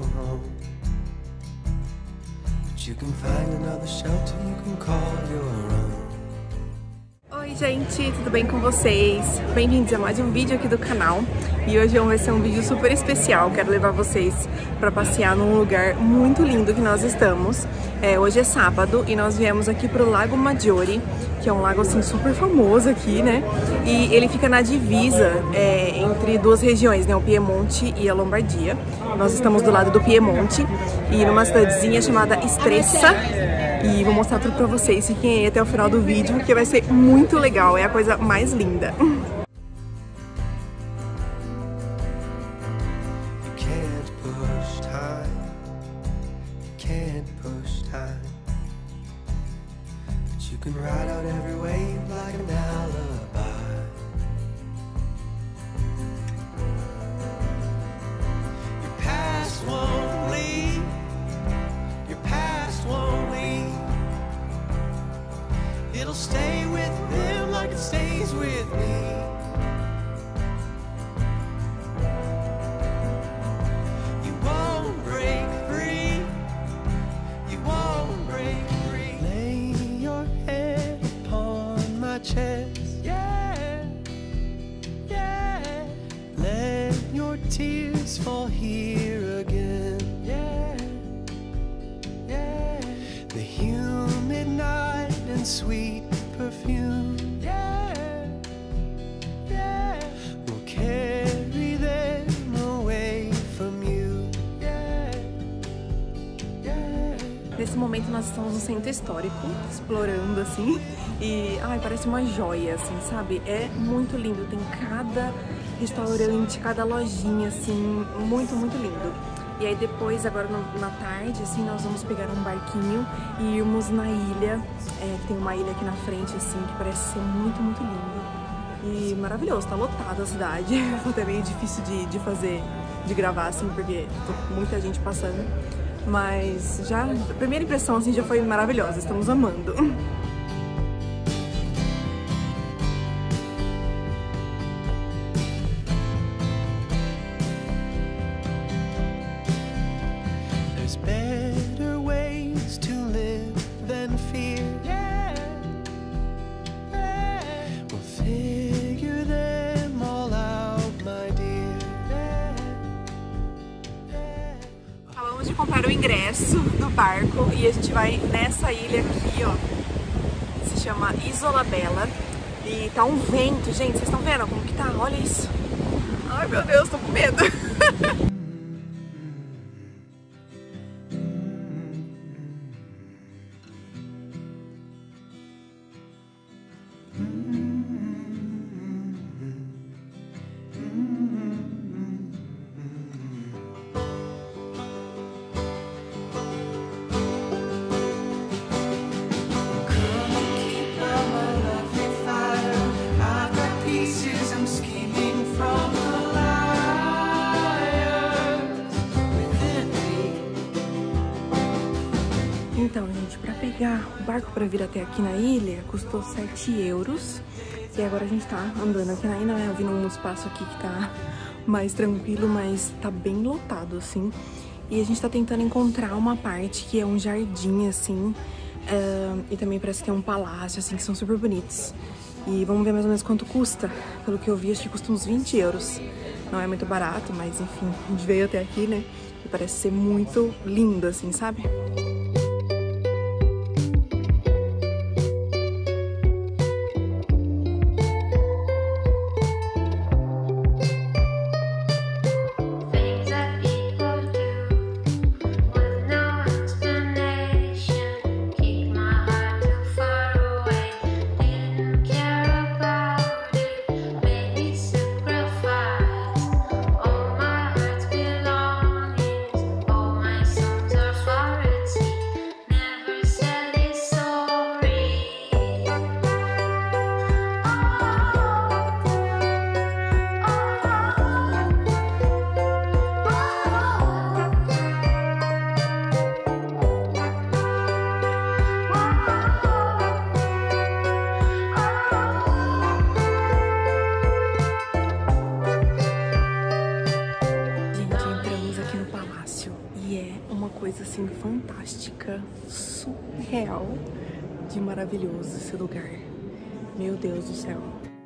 home. But you can find another shelter you can call your own. Oi gente, tudo bem com vocês? Bem-vindos a mais um vídeo aqui do canal. E hoje vai ser um vídeo super especial. Quero levar vocês para passear num lugar muito lindo que nós estamos. Hoje é sábado e nós viemos aqui pro Lago Maggiore, que é um lago assim super famoso aqui, né? E ele fica na divisa entre duas regiões, né? O Piemonte e a Lombardia. Nós estamos do lado do Piemonte e numa cidadezinha chamada Stresa. E vou mostrar tudo pra vocês, fiquem aí até o final do vídeo, que vai ser muito legal, é a coisa mais linda. It'll stay with them like it stays with me. You won't break free. You won't break free. Lay your head upon my chest. Yeah, yeah. Let your tears fall here again. Yeah, yeah. The humid night and sweet perfume, yeah, yeah, will carry them away from you, yeah, yeah. Nesse momento nós estamos no centro histórico, explorando assim, e parece uma joia, assim, sabe? É muito lindo, tem cada restaurante, cada lojinha, assim, muito, muito lindo. E aí depois, agora na tarde, assim, nós vamos pegar um barquinho e irmos na ilha, que tem uma ilha aqui na frente, assim, que parece ser muito, muito lindo. E maravilhoso, tá lotada a cidade, até meio difícil de gravar, assim, porque tem muita gente passando. Mas já, a primeira impressão, assim, já foi maravilhosa, estamos amando. Better ways to live than fear. Yeah, yeah. We'll figure them all out, my dear. Yeah, yeah. Acabamos de comprar o ingresso do barco e a gente vai nessa ilha aqui, ó. Se chama Isola Bella. E tá um vento, gente. Vocês estão vendo como que tá? Olha isso. Ai, meu Deus, tô com medo. Então, gente, pra pegar o barco pra vir até aqui na ilha, custou 7 euros. E agora a gente tá andando aqui na ilha, né? Eu vi num espaço aqui que tá mais tranquilo, mas tá bem lotado, assim. E a gente tá tentando encontrar uma parte que é um jardim, assim. E também parece que tem um palácio, assim, que são super bonitos. E vamos ver mais ou menos quanto custa. Pelo que eu vi, acho que custa uns 20 euros. Não é muito barato, mas enfim, a gente veio até aqui, né? E parece ser muito lindo, assim, sabe? E é uma coisa assim fantástica, surreal, de maravilhoso esse lugar. Meu Deus do céu.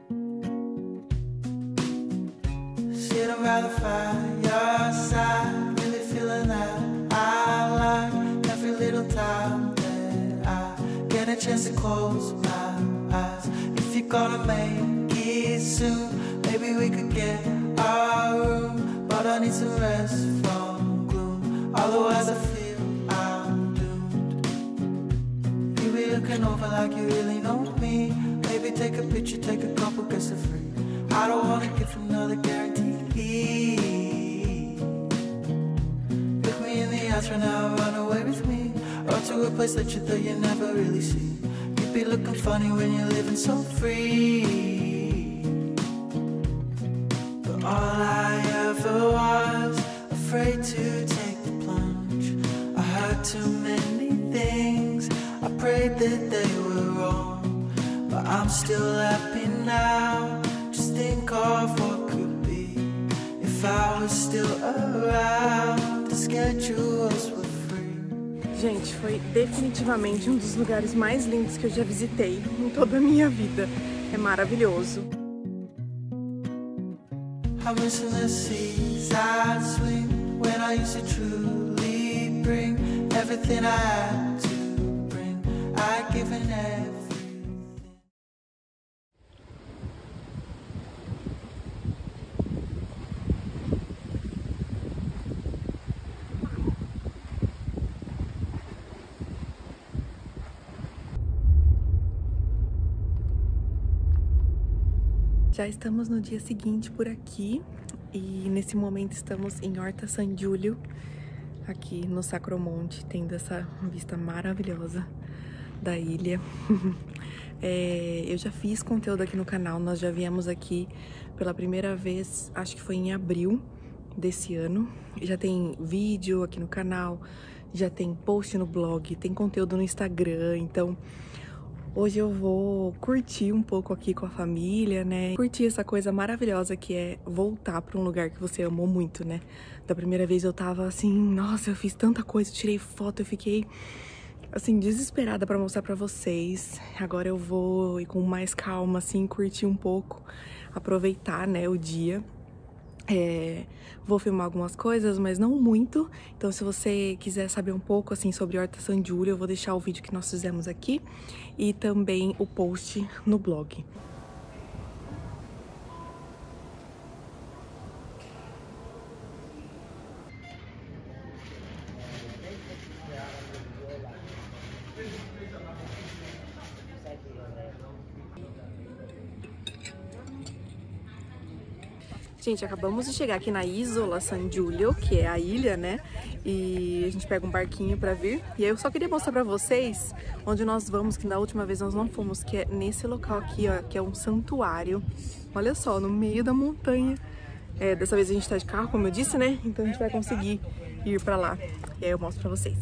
Sitting by the fireside, really feeling that I like every little time that I get a chance to close my eyes. If you're gonna make it soon, maybe we could get our room, but I need some rest from gloom. Otherwise I feel I'm doomed. You be looking over like you really know me. Maybe take a picture, take a couple, guess for free. I don't wanna give another guarantee. Look me in the eyes right now, run away with me, or to a place that you thought you never really see. You'd be looking funny when you're living so free. But all I ever was, afraid to take the plunge. I heard too many things, I prayed that they were wrong, but I'm still happy now. Just think of what could be if I was still around. The schedules were free. Gente, foi definitivamente um dos lugares mais lindos que eu já visitei em toda a minha vida. É maravilhoso. I'm missing the seas I swim when I used to truly bring everything I had to bring. I'd given everything. Já estamos no dia seguinte por aqui e nesse momento estamos em Horta San Giulio, aqui no Sacromonte, tendo essa vista maravilhosa da ilha. Eu já fiz conteúdo aqui no canal, nós já viemos aqui pela primeira vez, acho que foi em abril desse ano. Já tem vídeo aqui no canal, já tem post no blog, tem conteúdo no Instagram, então hoje eu vou curtir um pouco aqui com a família, né? Curtir essa coisa maravilhosa que é voltar para um lugar que você amou muito, né? Da primeira vez eu tava assim, nossa, eu fiz tanta coisa, eu tirei foto, eu fiquei assim desesperada para mostrar para vocês. Agora eu vou ir com mais calma, assim, curtir um pouco, aproveitar, né, o dia. Vou filmar algumas coisas, mas não muito. Então se você quiser saber um pouco assim sobre Horta San Giulio, eu vou deixar o vídeo que nós fizemos aqui e também o post no blog. Gente, acabamos de chegar aqui na Isola San Giulio, que é a ilha, né? E a gente pega um barquinho pra vir. E aí eu só queria mostrar pra vocês onde nós vamos, que da última vez nós não fomos, que é nesse local aqui, ó, que é um santuário. Olha só, no meio da montanha. Dessa vez a gente tá de carro, como eu disse, né? Então a gente vai conseguir ir pra lá. E aí eu mostro pra vocês.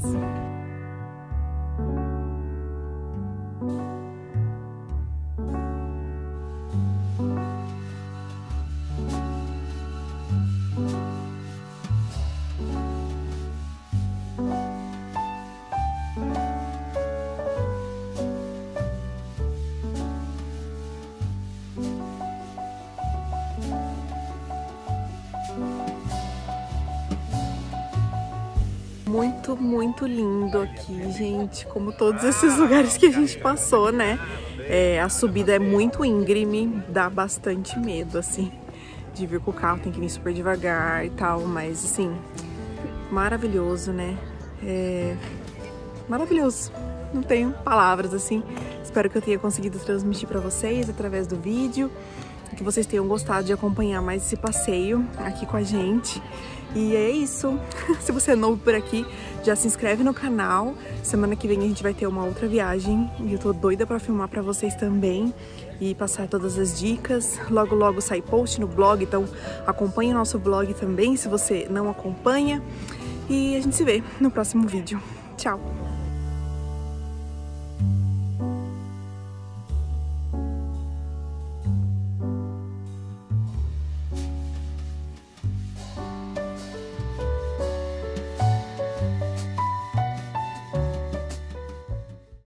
Muito, muito lindo aqui, gente, como todos esses lugares que a gente passou, né? A subida é muito íngreme, dá bastante medo, assim, de vir com o carro, tem que vir super devagar e tal, mas, assim, maravilhoso, né? Maravilhoso, não tenho palavras, assim. Espero que eu tenha conseguido transmitir pra vocês através do vídeo, que vocês tenham gostado de acompanhar mais esse passeio aqui com a gente. E é isso. Se você é novo por aqui, já se inscreve no canal. Semana que vem a gente vai ter uma outra viagem e eu tô doida pra filmar pra vocês também e passar todas as dicas. Logo, logo sai post no blog, então acompanhe o nosso blog também se você não acompanha. E a gente se vê no próximo vídeo. Tchau!